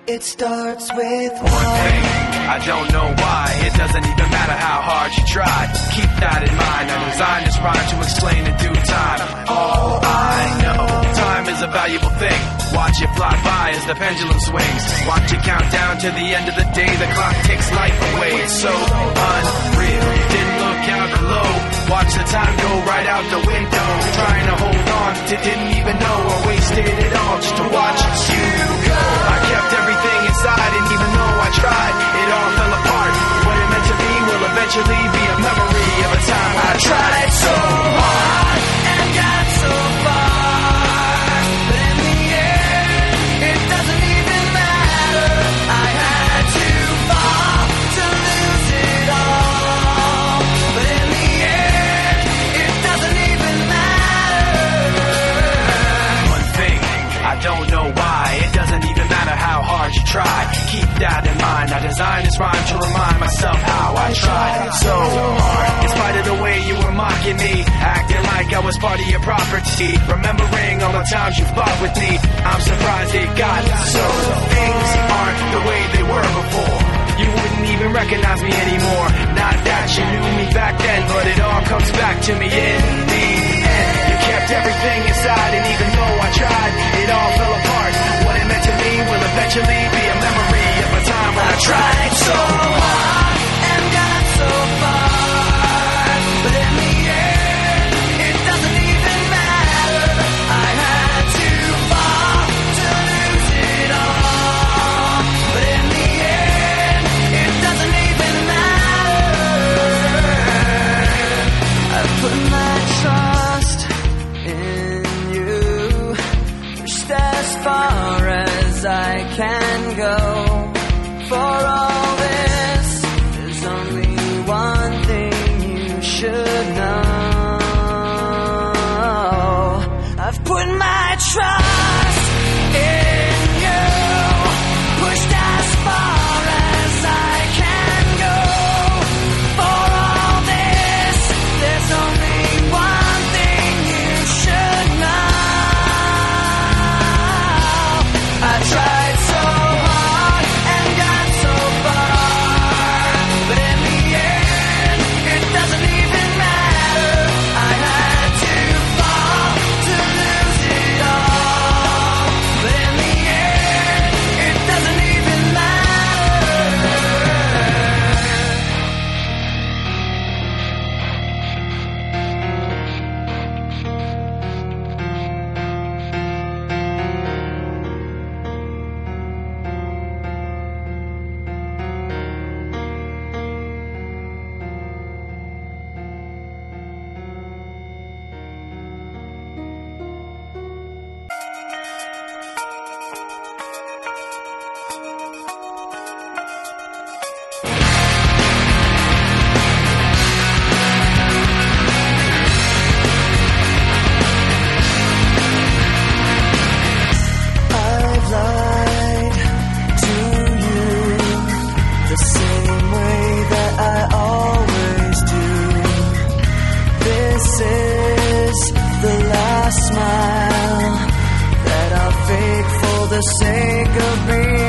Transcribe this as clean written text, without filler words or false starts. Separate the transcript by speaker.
Speaker 1: It starts with
Speaker 2: one thing. I don't know why. It doesn't even matter how hard you try. Keep that in mind. I designed this rhyme to explain in due time. All I know, time is a valuable thing. Watch it fly by as the pendulum swings. Watch it count down to the end of the day. The clock takes life away. It's so unreal. Didn't look out below. Watch the time go right out the window. Trying to hold on to didn't even know I wasted it all just to watch you go. I kept everything inside, and even though I tried, it all fell apart. What it meant to be will eventually be a memory of a time I tried so hard and got so far. But in the end, it doesn't even matter. I had to fall to lose it all. But in the end, it doesn't even matter. One thing, I don't know why. It doesn't even matter how hard you try. Keep that in mind. I designed this rhyme to remind myself how I tried so hard. In spite of the way you were mocking me, acting like I was part of your property, remembering all the times you fought with me, I'm surprised it got so. Things aren't the way they were before. You wouldn't even recognize me anymore. Not that you knew me back then, but it all comes back to me in the end. You kept everything inside, and even though I tried, it all fell apart. What it meant to me will eventually be a memory of a time when I tried so hard and got so far. But in the end, it doesn't even matter. I had to fall to lose it all. But in the end, it doesn't even matter. I put my trust in you, pushed as far as I can go. For all this, there's only one thing you should know. I've put my trust in you, pushed as far as I can go. For all this, there's only one thing you should know. I tried so hard and got so far, but in the end, it doesn't even matter. I had to fall to lose it all, but in the end, it doesn't even matter. I've lied to you the same way that I always do. This is the last smile that I'll fake for the sake of being